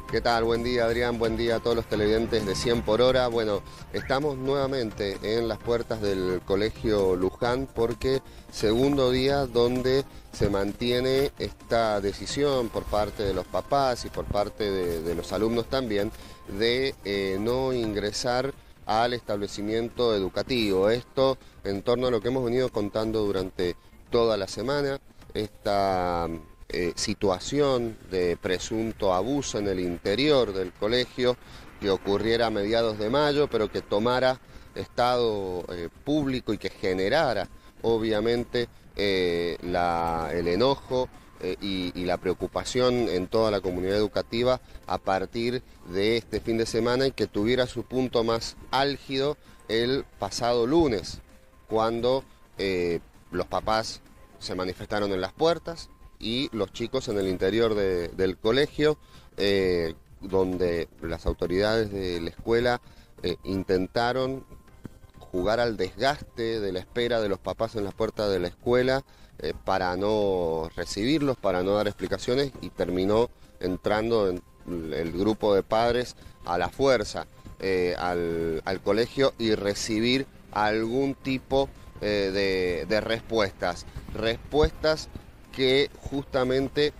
¿Qué tal? Buen día, Adrián. Buen día a todos los televidentes de 100 por hora. Bueno, estamos nuevamente en las puertas del Colegio Luján porque segundo día donde se mantiene esta decisión por parte de los papás y por parte de los alumnos también de no ingresar al establecimiento educativo. Esto en torno a lo que hemos venido contando durante toda la semana, esta situación de presunto abuso en el interior del colegio que ocurriera a mediados de mayo, pero que tomara estado público y que generara obviamente el enojo y la preocupación en toda la comunidad educativa a partir de este fin de semana y que tuviera su punto más álgido el pasado lunes, cuando los papás se manifestaron en las puertas y los chicos en el interior del colegio, donde las autoridades de la escuela intentaron jugar al desgaste de la espera de los papás en las puertas de la escuela para no recibirlos, para no dar explicaciones, y terminó entrando en el grupo de padres a la fuerza al colegio y recibir algún tipo de respuestas que justamente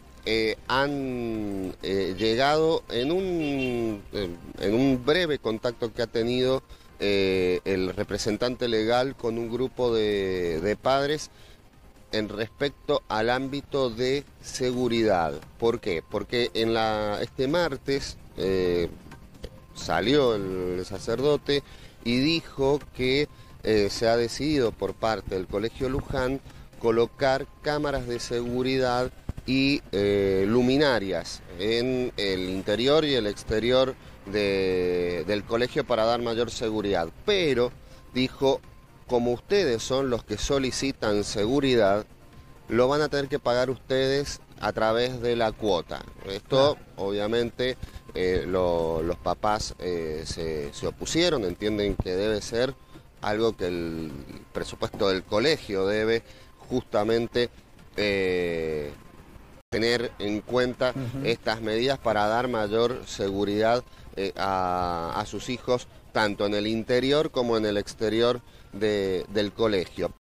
han llegado en un breve contacto que ha tenido el representante legal con un grupo de padres en respecto al ámbito de seguridad. ¿Por qué? Porque este martes salió el sacerdote y dijo que se ha decidido por parte del Colegio Luján colocar cámaras de seguridad y luminarias en el interior y el exterior del colegio para dar mayor seguridad. Pero, dijo, como ustedes son los que solicitan seguridad, lo van a tener que pagar ustedes a través de la cuota. Esto, obviamente, los papás se opusieron, entienden que debe ser algo que el presupuesto del colegio debe justamente tener en cuenta estas medidas para dar mayor seguridad a sus hijos, tanto en el interior como en el exterior del colegio.